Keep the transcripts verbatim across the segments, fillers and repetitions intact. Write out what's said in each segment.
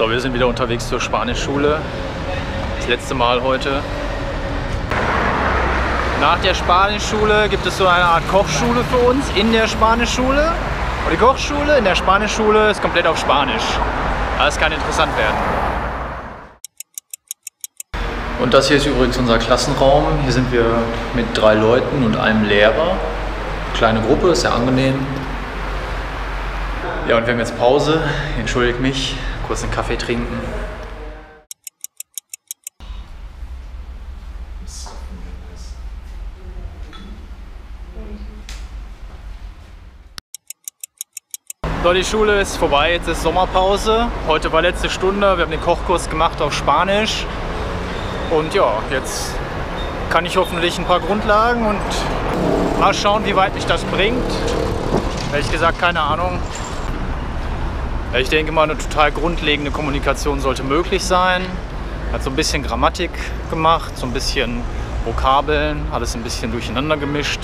So, wir sind wieder unterwegs zur Spanischschule. Das letzte Mal heute. Nach der Spanischschule gibt es so eine Art Kochschule für uns in der Spanischschule. Und die Kochschule in der Spanischschule ist komplett auf Spanisch. Das kann interessant werden. Und das hier ist übrigens unser Klassenraum. Hier sind wir mit drei Leuten und einem Lehrer. Kleine Gruppe, ist sehr angenehm. Ja, und wir haben jetzt Pause. Entschuldigt mich. Kurz einen Kaffee trinken. So, die Schule ist vorbei, jetzt ist Sommerpause. Heute war letzte Stunde, wir haben den Kochkurs gemacht auf Spanisch. Und ja, jetzt kann ich hoffentlich ein paar Grundlagen und mal schauen, wie weit mich das bringt. Ehrlich gesagt, keine Ahnung. Ich denke mal, eine total grundlegende Kommunikation sollte möglich sein. Hat so ein bisschen Grammatik gemacht, so ein bisschen Vokabeln, alles ein bisschen durcheinander gemischt.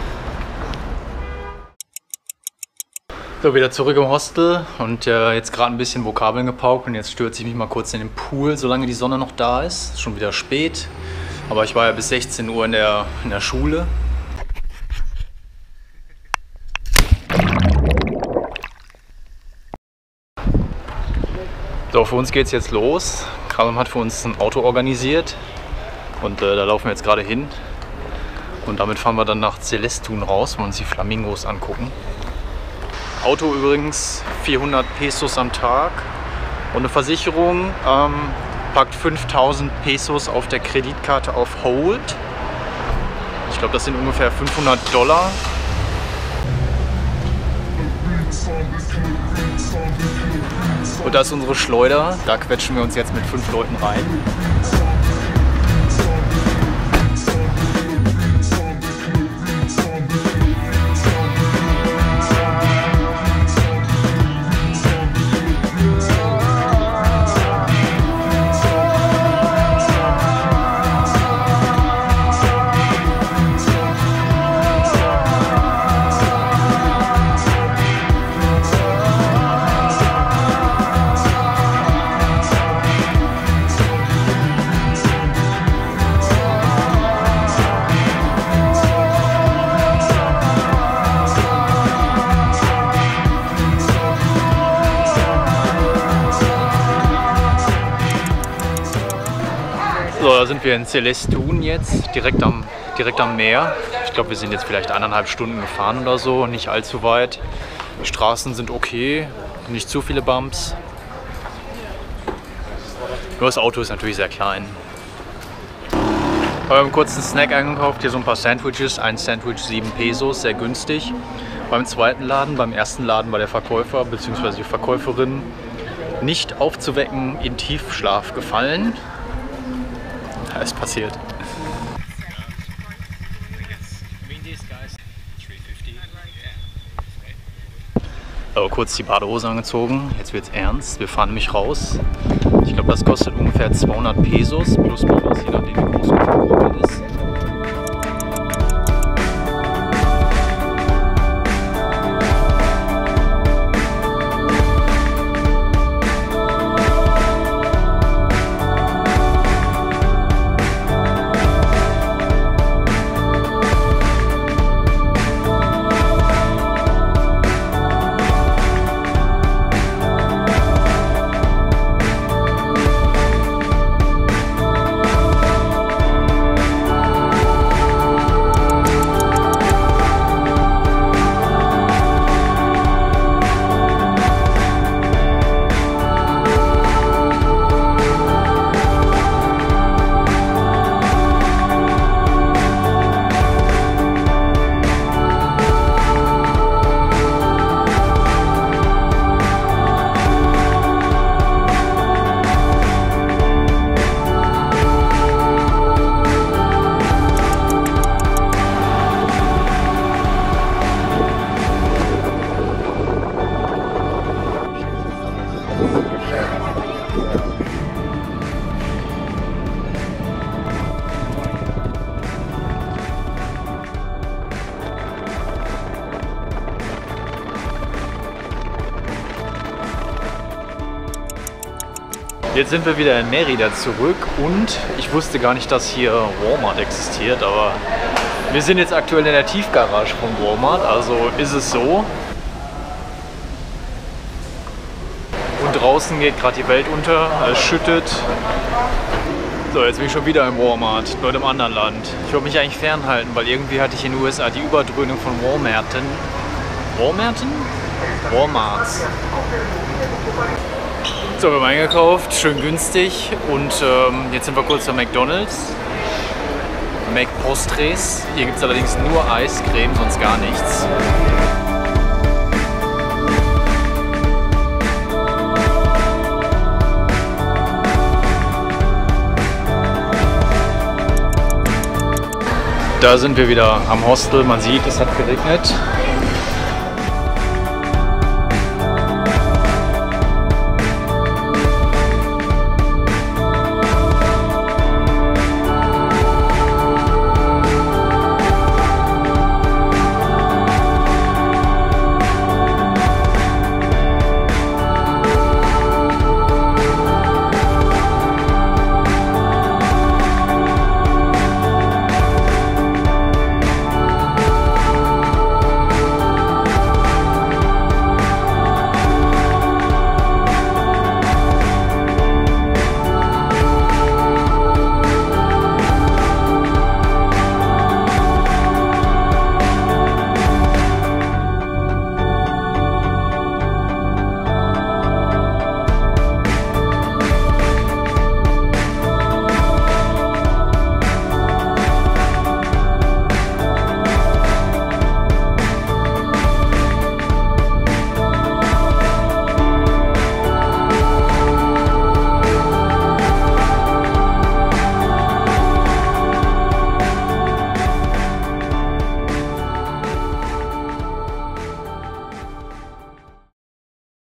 So, wieder zurück im Hostel und äh, jetzt gerade ein bisschen Vokabeln gepaukt und jetzt stürze ich mich mal kurz in den Pool, solange die Sonne noch da ist. Ist schon wieder spät, aber ich war ja bis sechzehn Uhr in der, in der Schule. So, für uns geht es jetzt los. Kram hat für uns ein Auto organisiert und äh, da laufen wir jetzt gerade hin. Und damit fahren wir dann nach Celestun raus, wo wir uns die Flamingos angucken. Auto übrigens vierhundert Pesos am Tag und eine Versicherung ähm, packt fünftausend Pesos auf der Kreditkarte auf Hold. Ich glaube, das sind ungefähr fünfhundert Dollar. Und das ist unsere Schleuder, da quetschen wir uns jetzt mit fünf Leuten rein. So, da sind wir in Celestun jetzt, direkt am, direkt am Meer. Ich glaube, wir sind jetzt vielleicht eineinhalb Stunden gefahren oder so, nicht allzu weit. Die Straßen sind okay, nicht zu viele Bumps. Nur das Auto ist natürlich sehr klein. Wir haben kurz einen Snack eingekauft, hier so ein paar Sandwiches. Ein Sandwich sieben Pesos, sehr günstig. Beim zweiten Laden, beim ersten Laden war der Verkäufer bzw. die Verkäuferin nicht aufzuwecken in Tiefschlaf gefallen. Ja, ist passiert. So, kurz die Badehose angezogen, jetzt wird's ernst. Wir fahren nämlich raus. Ich glaube, das kostet ungefähr zweihundert Pesos plus minus, je nachdem wie groß unsere Gruppe ist. Jetzt sind wir wieder in Mérida zurück und ich wusste gar nicht, dass hier Walmart existiert, aber wir sind jetzt aktuell in der Tiefgarage von Walmart, also ist es so. Und draußen geht gerade die Welt unter, es schüttet. So, jetzt bin ich schon wieder im Walmart, nur in einem anderen Land. Ich wollte mich eigentlich fernhalten, weil irgendwie hatte ich in den U S A die Überdröhnung von Walmarten. Walmarten? Walmarts. So, wir haben eingekauft, schön günstig und ähm, jetzt sind wir kurz bei McDonald's. McPostres. Hier gibt es allerdings nur Eiscreme, sonst gar nichts. Da sind wir wieder am Hostel. Man sieht, es hat geregnet.